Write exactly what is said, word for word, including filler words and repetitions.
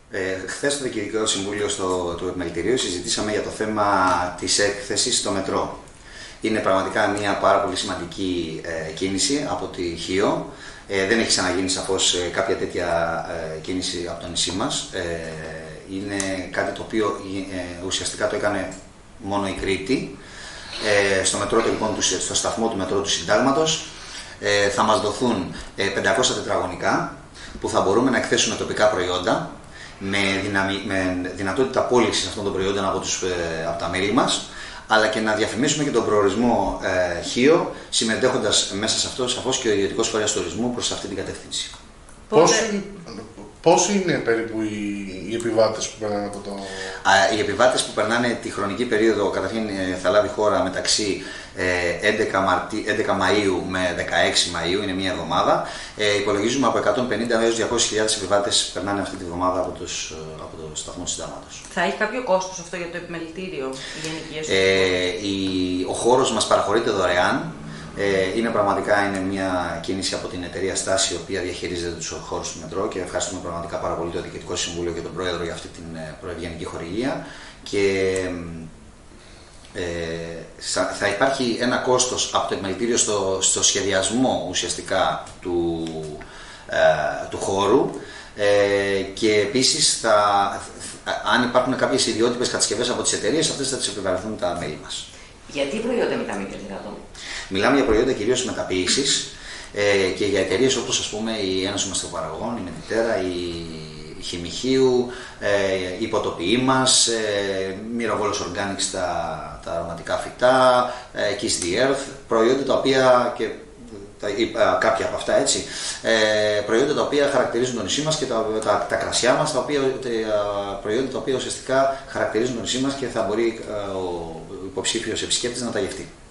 Ε, χθες στο Διοικητικό Συμβούλιο στο, του Επιμελητηρίου συζητήσαμε για το θέμα της έκθεσης στο μετρό. Είναι πραγματικά μια πάρα πολύ σημαντική ε, κίνηση από τη Χίο. Ε, δεν έχει ξαναγίνει σαφώς ε, κάποια τέτοια ε, κίνηση από το νησί μας. Ε, είναι κάτι το οποίο ε, ουσιαστικά το έκανε μόνο η Κρήτη. Ε, στο, μετρό, λοιπόν, του, στο σταθμό του μετρό του Συντάγματος ε, θα μας δοθούν ε, πεντακόσια τετραγωνικά που θα μπορούμε να εκθέσουμε τοπικά προϊόντα με, δυναμι, με δυνατότητα πώλησης αυτών των προϊόντων από, τους, ε, από τα μέλη μας, αλλά και να διαφημίσουμε και τον προορισμό ε, Χίο, συμμετέχοντας μέσα σε αυτό σαφώς και ο ιδιωτικός φορέας τουρισμού προς αυτή την κατεύθυνση. Πώς, πώς είναι περίπου οι, οι επιβάτες που περνάνε από το... Α, οι επιβάτες που περνάνε τη χρονική περίοδο, καταρχήν ε, θα λάβει χώρα μεταξύ ε, έντεκα, Μαρτί, έντεκα Μαΐου με δεκαέξι Μαΐου, είναι μία εβδομάδα. Ε, υπολογίζουμε από εκατόν πενήντα έως διακόσιες χιλιάδες επιβάτες περνάνε αυτή τη βδομάδα από, τους, από το σταθμό του Συντάγματος. Θα έχει κάποιο κόστος αυτό για το επιμελητήριο, η γενική ε, η, Ο χώρος μας παραχωρείται δωρεάν. Ε, είναι πραγματικά είναι μια κίνηση από την εταιρεία Στάση, η οποία διαχειρίζεται τους χώρους του μετρό, και ευχαριστούμε πραγματικά πάρα πολύ το Διοικητικό Συμβούλιο και τον Πρόεδρο για αυτή την προευγενική χορηγία. Και ε, θα υπάρχει ένα κόστος από το επιμελητήριο στο, στο σχεδιασμό ουσιαστικά του, ε, του χώρου, ε, και επίσης θα, αν υπάρχουν κάποιες ιδιότυπες κατασκευές από τις εταιρείες, αυτές θα τις επιβαρυνθούν τα μέλη μας. Γιατί προϊόντα μιλάμε για δυνατόν? Μιλάμε για προϊόντα κυρίως μεταποίησης ε, και για εταιρείες όπως, ας πούμε, η Ένωση Μαστροπαραγωγών, η Μετιτέρα, η, η Χημηχείου, ε, η Υποτοποιή μας, ε, Μυροβόλος Organics, τα, τα αρωματικά φυτά, ε, Kiss the Earth, προϊόντα τα οποία, και τα, ή, α, κάποια από αυτά έτσι, ε, προϊόντα τα οποία χαρακτηρίζουν το νησί μας και τα, τα, τα κρασιά μας, τα οποία, τα, προϊόντα τα οποία ουσιαστικά χαρακτηρίζουν το νησί μας και θα μπορεί α, ο υποψήφιος επισκέπτης να τα γευτεί.